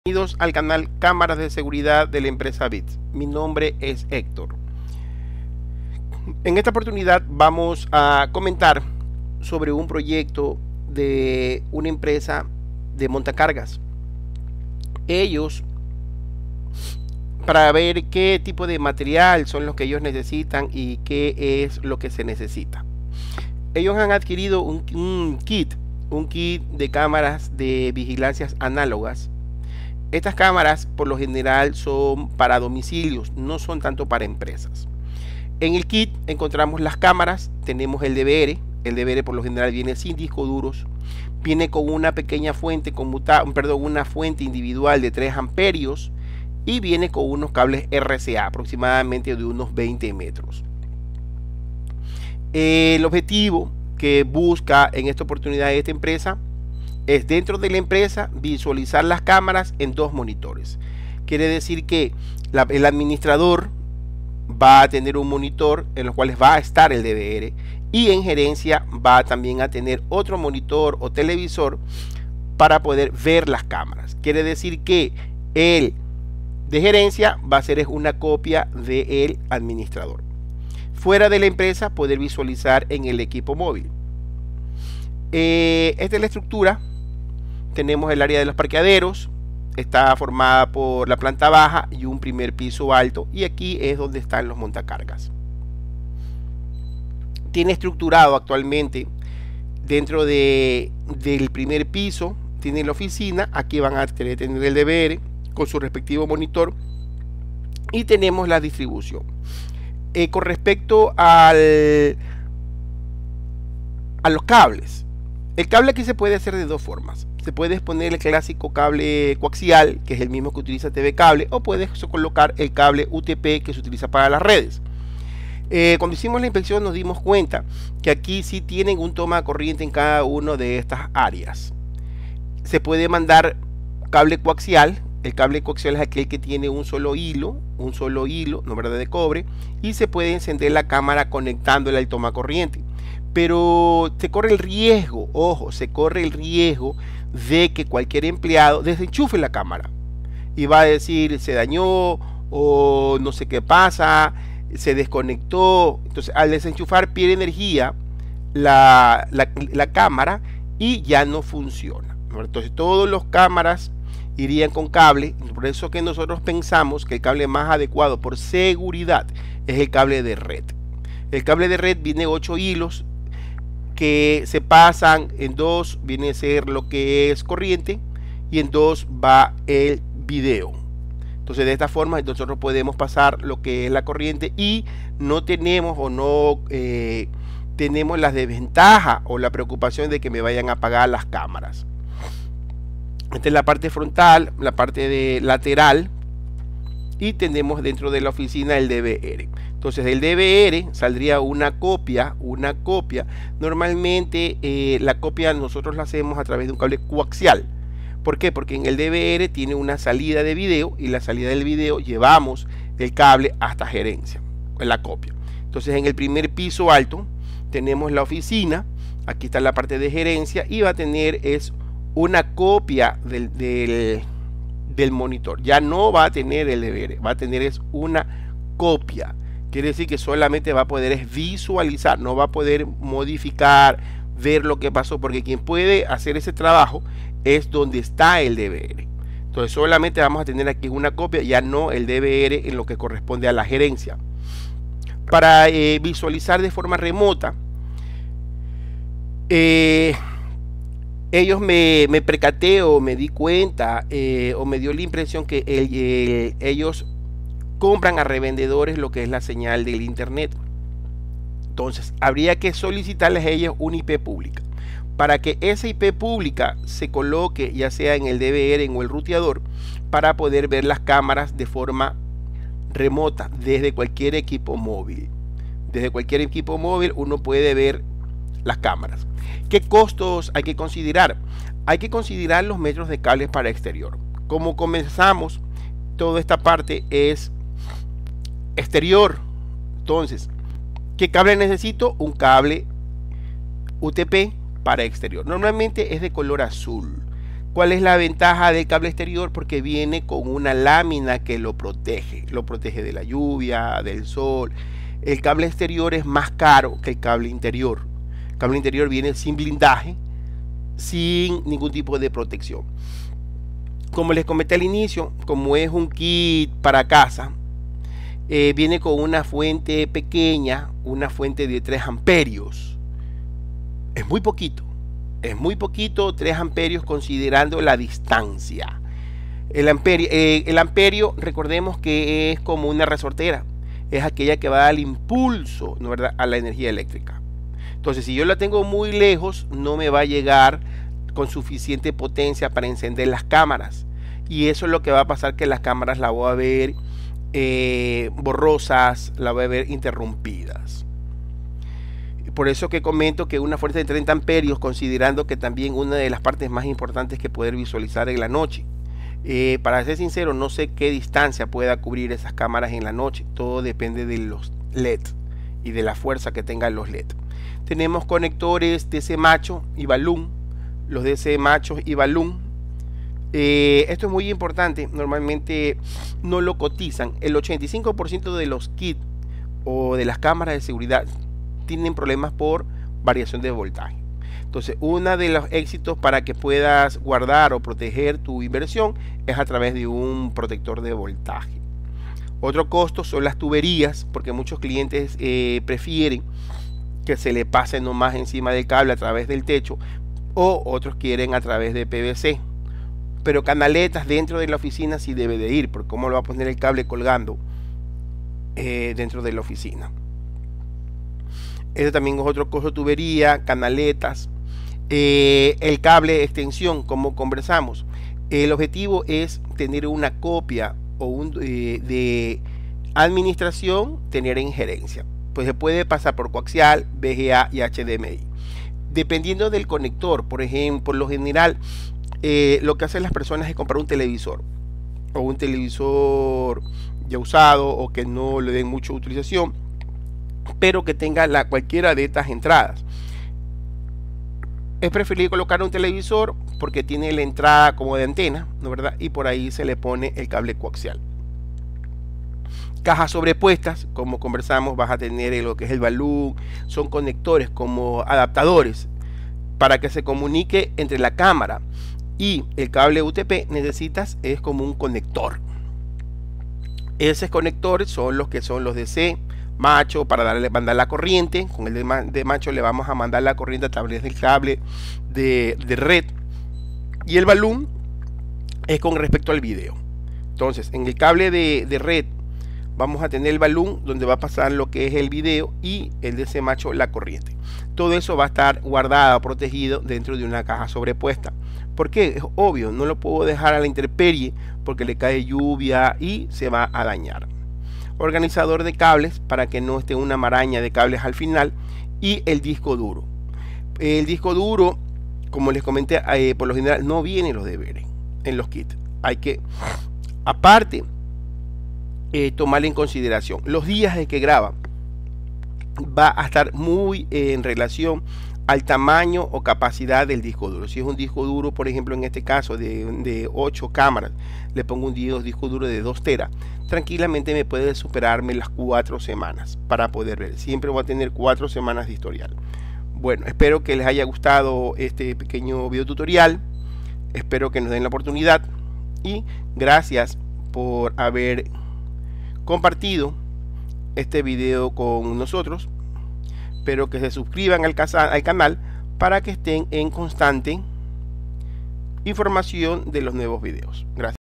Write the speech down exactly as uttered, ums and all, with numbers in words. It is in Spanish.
Bienvenidos al canal Cámaras de Seguridad de la empresa Bits. Mi nombre es Héctor. En esta oportunidad vamos a comentar sobre un proyecto de una empresa de montacargas. Ellos, para ver qué tipo de material son los que ellos necesitan y qué es lo que se necesita. Ellos han adquirido un, un kit, un kit de cámaras de vigilancias análogas. Estas cámaras por lo general son para domicilios, no son tanto para empresas. En el kit encontramos las cámaras, tenemos el D V R, el D V R por lo general viene sin discos duros, viene con una pequeña fuente conmuta, perdón, una fuente individual de tres amperios y viene con unos cables R C A aproximadamente de unos veinte metros. El objetivo que busca en esta oportunidad esta empresa es dentro de la empresa visualizar las cámaras en dos monitores. Quiere decir que la, el administrador va a tener un monitor en los cuales va a estar el D V R y en gerencia va también a tener otro monitor o televisor para poder ver las cámaras. Quiere decir que el de gerencia va a ser una copia del administrador. Fuera de la empresa poder visualizar en el equipo móvil. Eh, esta es la estructura. Tenemos el área de los parqueaderos, está formada por la planta baja y un primer piso alto, y aquí es donde están los montacargas. Tiene estructurado actualmente dentro de, del primer piso, tiene la oficina, aquí van a tener el D V R con su respectivo monitor y tenemos la distribución. Eh, con respecto al, a los cables, el cable aquí se puede hacer de dos formas. Se puede poner el clásico cable coaxial, que es el mismo que utiliza T V Cable, o puedes colocar el cable U T P que se utiliza para las redes. Eh, cuando hicimos la inspección nos dimos cuenta que aquí sí tienen un toma de corriente en cada una de estas áreas. Se puede mandar cable coaxial. El cable coaxial es aquel que tiene un solo hilo, un solo hilo, no verdad, de cobre, y se puede encender la cámara conectándola al toma corriente. Pero se corre el riesgo, ojo, se corre el riesgo de que cualquier empleado desenchufe la cámara y va a decir se dañó o no sé qué pasa, se desconectó. Entonces al desenchufar pierde energía la, la, la cámara y ya no funciona. Entonces todas las cámaras irían con cable. Por eso que nosotros pensamos que el cable más adecuado por seguridad es el cable de red. El cable de red viene ocho hilos que se pasan en dos, viene a ser lo que es corriente, y en dos va el video. Entonces de esta forma nosotros podemos pasar lo que es la corriente y no tenemos o no eh, tenemos la desventaja o la preocupación de que me vayan a apagar las cámaras. Esta es la parte frontal, la parte de lateral, y tenemos dentro de la oficina el D V R. Entonces el D V R saldría una copia, una copia. Normalmente eh, la copia nosotros la hacemos a través de un cable coaxial. ¿Por qué? Porque en el D V R tiene una salida de video y la salida del video llevamos el cable hasta gerencia, la copia. Entonces en el primer piso alto tenemos la oficina, aquí está la parte de gerencia y va a tener es una copia del, del, del monitor. Ya no va a tener el D V R, va a tener es una copia. Quiere decir que solamente va a poder visualizar, no va a poder modificar, ver lo que pasó, porque quien puede hacer ese trabajo es donde está el D V R. Entonces solamente vamos a tener aquí una copia, ya no el D V R en lo que corresponde a la gerencia. Para eh, visualizar de forma remota, eh, ellos me, me percaté o me di cuenta eh, o me dio la impresión que el, el, ellos compran a revendedores lo que es la señal del internet. Entonces habría que solicitarles a ellos una I P pública para que esa I P pública se coloque ya sea en el D V R o el ruteador para poder ver las cámaras de forma remota desde cualquier equipo móvil. Desde cualquier equipo móvil uno puede ver las cámaras. ¿Qué costos hay que considerar? Hay que considerar los metros de cables para exterior. Como comenzamos, toda esta parte es exterior. Entonces, ¿qué cable necesito? Un cable U T P para exterior. Normalmente es de color azul. ¿Cuál es la ventaja del cable exterior? Porque viene con una lámina que lo protege, lo protege de la lluvia, del sol. El cable exterior es más caro que el cable interior. El cable interior viene sin blindaje, sin ningún tipo de protección. Como les comenté al inicio, como es un kit para casa, eh, viene con una fuente pequeña, una fuente de tres amperios. Es muy poquito. Es muy poquito, tres amperios considerando la distancia. El amperio, eh, el amperio, recordemos que es como una resortera. Es aquella que va a dar el impulso, ¿no, verdad?, a la energía eléctrica. Entonces, si yo la tengo muy lejos, no me va a llegar con suficiente potencia para encender las cámaras. Y eso es lo que va a pasar, que las cámaras las voy a ver eh, borrosas, las voy a ver interrumpidas. Por eso que comento que una fuente de treinta amperios, considerando que también una de las partes más importantes que poder visualizar en la noche. Eh, para ser sincero, no sé qué distancia pueda cubrir esas cámaras en la noche. Todo depende de los L E D y de la fuerza que tengan los L E D. Tenemos conectores D C macho y balloon. Los D C machos y balloon. Eh, esto es muy importante. Normalmente no lo cotizan. El ochenta y cinco por ciento de los kits o de las cámaras de seguridad tienen problemas por variación de voltaje. Entonces, uno de los éxitos para que puedas guardar o proteger tu inversión es a través de un protector de voltaje. Otro costo son las tuberías, porque muchos clientes eh, prefieren que se le pase nomás encima del cable a través del techo, o otros quieren a través de P V C. Pero canaletas dentro de la oficina sí debe de ir, porque cómo lo va a poner el cable colgando eh, dentro de la oficina. Este también es otro costo: tubería, canaletas, eh, el cable de extensión, como conversamos. El objetivo es tener una copia o un, eh, de administración, tener injerencia. Pues se puede pasar por coaxial, V G A y H D M I. Dependiendo del conector, por ejemplo, por lo general, eh, lo que hacen las personas es comprar un televisor o un televisor ya usado o que no le den mucha utilización, pero que tenga la, cualquiera de estas entradas. Es preferible colocar un televisor porque tiene la entrada como de antena, ¿no, verdad? Y por ahí se le pone el cable coaxial. Cajas sobrepuestas, como conversamos, vas a tener lo que es el balloon. Son conectores como adaptadores para que se comunique entre la cámara y el cable U T P. Necesitas es como un conector. Esos conectores son los que son los D C macho, para darle mandar la corriente. Con el de, de macho le vamos a mandar la corriente a través del cable de, de red, y el balloon es con respecto al video. Entonces, en el cable de, de red vamos a tener el balloon donde va a pasar lo que es el video, y el D C macho la corriente. Todo eso va a estar guardado, protegido dentro de una caja sobrepuesta. ¿Por qué? Es obvio, no lo puedo dejar a la intemperie porque le cae lluvia y se va a dañar. Organizador de cables para que no esté una maraña de cables al final, y el disco duro. El disco duro, como les comenté, eh, por lo general no vienen los deberes en los kits. Hay que, aparte, eh, tomar en consideración los días de que graba. Va a estar muy eh, en relación al tamaño o capacidad del disco duro. Si es un disco duro, por ejemplo, en este caso de, de ocho cámaras, le pongo un disco duro de dos teras, tranquilamente me puede superarme las cuatro semanas para poder ver. Siempre voy a tener cuatro semanas de historial. Bueno, espero que les haya gustado este pequeño video tutorial. Espero que nos den la oportunidad, y gracias por haber compartido este video con nosotros. Espero que se suscriban al, al canal para que estén en constante información de los nuevos videos. Gracias.